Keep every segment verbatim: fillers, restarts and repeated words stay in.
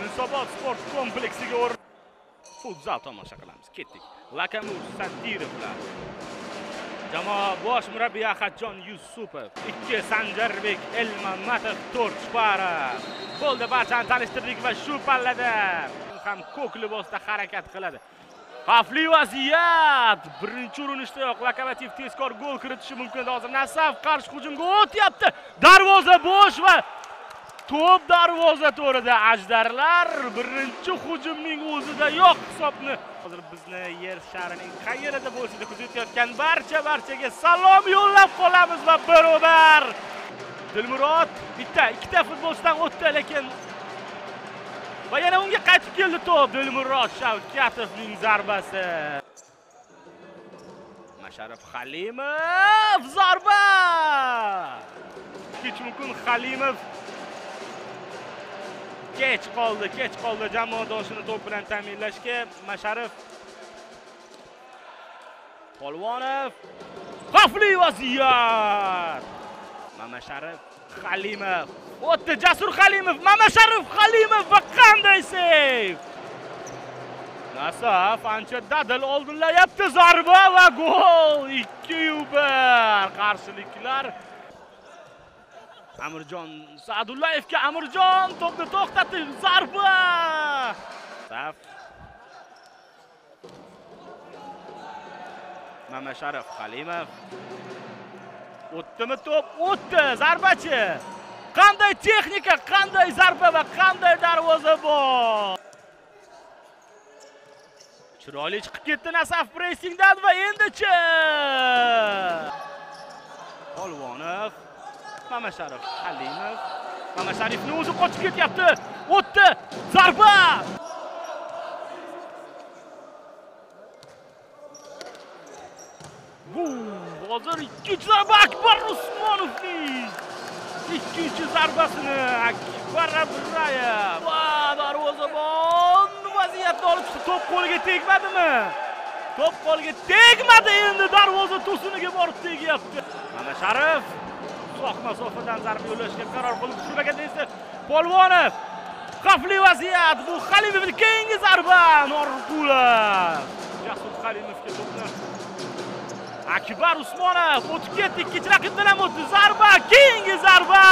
Yunusobod sport kompleksiga o'rin. Futzal tomosha qilamiz. Ketdik. Lakamur Sadirovlar. Jamoa bosh murabbiyi Ahadjon Yusupov, ikki Sanjarbek Elmamatov, to'rt Chpara. Golda barchani tanishtirdik va shu pallada ham ko'k libosda harakat qiladi. Xavfli vaziyat. Birinchi urinishdayoq Lokomotiv tezkor gol kiritishi mumkin. Hozir Nasaf qarshi hujumga o'tyapti. Darvoza bo'sh va to'p darvoza to'rida. Ajdarlar birinchi hujumning o'zida yo'q hisobni. Hozir bizni yer sharining qayerida bo'lsa-da kuzatayotgan barcha barchaga salom yo'llab qolamiz va barobar. Dilmurod bitta, ikkita futbolchidan o'tdi, lekin va yana unga qaytib keldi to'p. Dilmurod Shavkatovning zarbasi. Masharif Halimov zarba. Hech mumkin Halimov kech qoldi, kech qoldi jamoadoshini to'p bilan ta'minlashga. Masharif Polvonov, xavfli vaziyat. Mamasharif Halimov, o'tdi Jasur Halimov, Mamasharif Halimov va qanday seyv! Nasaf ancha dadil oldinlayapti, zarba va gol. ikki bir. Qarshiliklar Amirjon Sa'dullayevga. Amirjon to'pni to'xtatdi, zarba. Saf Mamasharif Halimov. O'tdimi to'p? O'tdi, zarbachi. Qanday texnika, qanday zarba va qanday darvoza bor. Chiroyli chiqib ketdi Nasaf pressingdan va endichi Polvonov, Mamasharif Halimov. Mamasharifning o'zi qochib ketyapti. O'tdi, zarba. Bu hozir ikkinchi zarba Akbar Usmonovning. Ikkinchi zarbasini Akbar Abrayev. Va darvozabon vaziyatni olib chiqdi. To'p qo'liga tegmadimi? To'p qo'liga tegmadi, endi darvoza to'siniga borib tegyapti. Mamasharif uzoq masofadan zarba yo'llashga qaror qilib tushirmaganda esa Polvonov. Xavfli vaziyat. Bu Halimovning keyingi zarba. Norqulov. Jasur Halimovga to'pni Akbar Usmonov o'tib ketdi, ikkinchi raqibdan ham o'tdi. Zarba, keyingi zarba.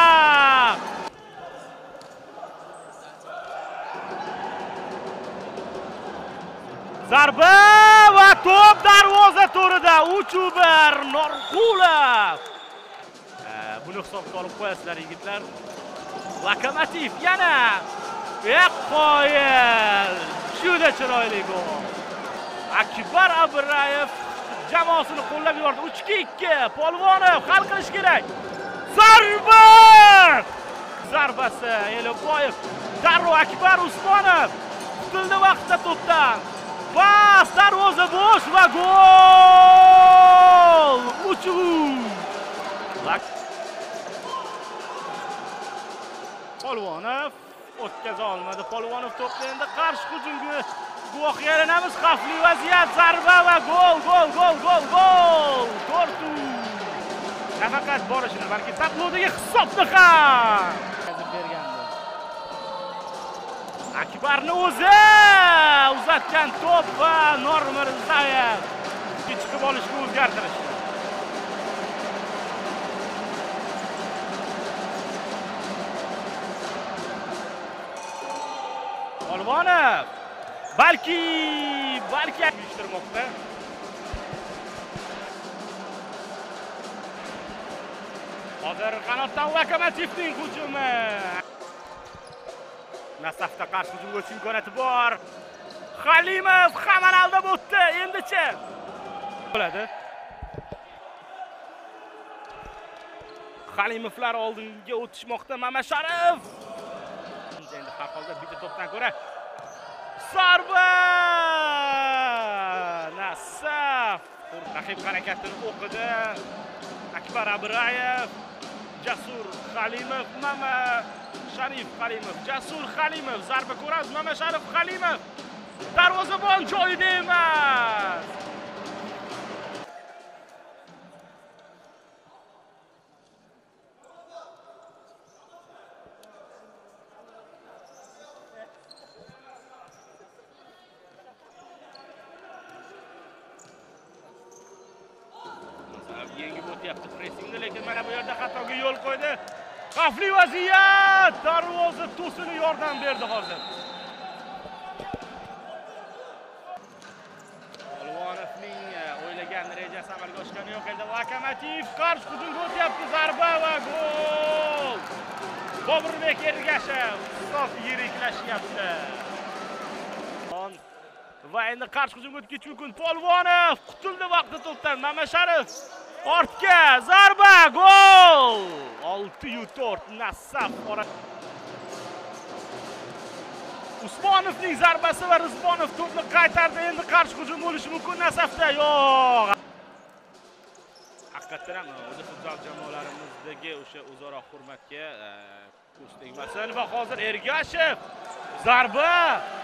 Zarba va to'p darvoza to'rida. uch bir Norqulov. Buni hisobga olib qo'yasizlar yigitlar. Lokomotiv yana qoyil. Juda chiroyli gol. Akbar Abrayev jamoasini qo'llab yubordi. uch ikki. Polvonov hal qilish kerak. Zarba! Zarbasi Elboyev. Darrov Akbar Usmonov tutildi vaqtda to'pdan. Pas, darvoza bo'sh va gol! uch uch. Polvonov o'tkaza olmadi. Polvonov to'pni endi qarshi hujumga guvohga aylanamiz. Xavfli vaziyat, zarba va gol, gol, gol, gol, gol. to'rt uch. Nafaqat borishini, balki tablodagi hisobni ham yozib bergandi. Akbarning o'zi uzatgan to'p va Normirzayev chiqib olishga o'zgartirishdi. Polvonov balki balki uyushtirmoqda. Hozir qanotdan Lokomotivning hujumi. Nasafda qarshi hujumga o'tish imkoniyati bor. Halimov hamon aldab o'tdi. Endichi bo'ladi. Halimovlar oldinga o'tishmoqda. Mamasharif endi har holda bitta to'pdan ko'ra zarba. Nasaf raqib harakatini o'qidi. Akbar Abrayev, Jasur Halimov, Mama Sharif Halimov, Jasur Halimov, zarba ko'ramiz. Mamasharif Halimov. Darvozabon joyida emas. qilyapti pressingni, lekin mana bu yerda xatoga yo'l qo'ydi. Xavfli vaziyat! Darvoza to'sini yordam berdi hozir. Polvonovning o'ylagan rejasi amalga oshgani yo'q. Endi Lokomotiv qarshi hujumga o'tyapti, zarba va gol! Boburbek Ergashev ustoz yiriklashyapti. Va endi qarshi hujumga o'tib ketish mumkin. Polvonov qutuldi vaqti to'pdan. Mamasharif ortga zarba, gol! olti to'rt Nasaf ora. Usmonovning zarbasi va Rizmonov to'pni qaytardi. Endi qarshi hujum bo'lishi mumkin Nasafda. Yo'q. Haqiqatan ham o'zi futzal jamoalarimizdagi o'sha o'zaro hurmatga ko'z tegmasin va hozir Ergashev zarba,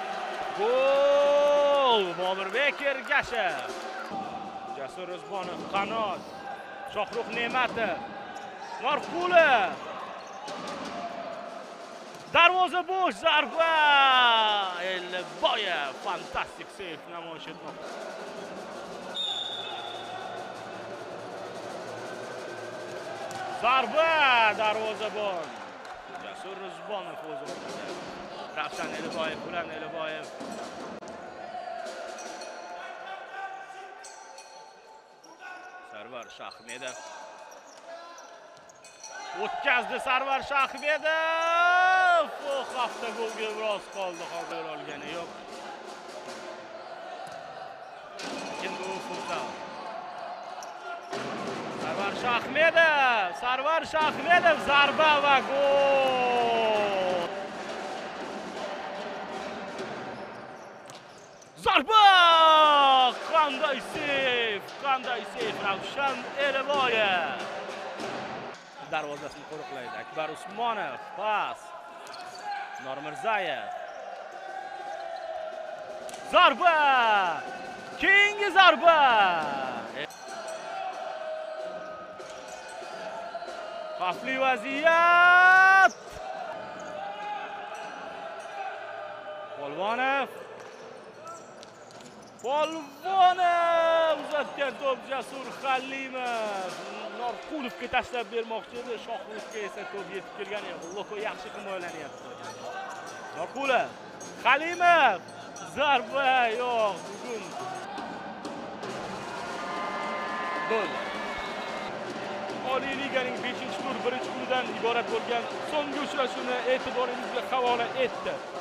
gol! Boburbek Ergashev. Jasur Rizmonov qanot. Shohruh Ne'matov. Norqulov. Darvoza bo'sh, zarba! Elboyev fantastik seyf namoyish etmoqda. Zarba, darvozabon. Jasur Rizmonov o'z o'rnida. Ravshan Elboyev bilan Elboyev. Sarvar Shahmedov. O'tkazdi Sarvar Shahmedov. Bu hafta golga biroz qoldi, hozir olgani yo'q. Lekin bu futzal. Sarvar Shahmedov, Sarvar Shahmedov zarba va gol. Zarba! Qanday seyf, qanday seyf Ravshan Elboyev. Darvozasini qo'riqlaydi Akbar Usmonov. Pas. Normirzayev. Zarba! Keyingi zarba! Xavfli vaziyat! Polvonov. Polvonov uzatgan to'p Jasur Halimov. Norqulovga tashlab bermoqchi edi, Shohruhga esa to'p yetib kelgan edi. Loko yaxshi himoyalanyapti. Norqulov, Halimov, zarba yo'q bugun. Gol. Oliy liganing beshinchi tur birinchi kunidan iborat bo'lgan so'nggi uchrashuvni e'tiboringizga havola etdi.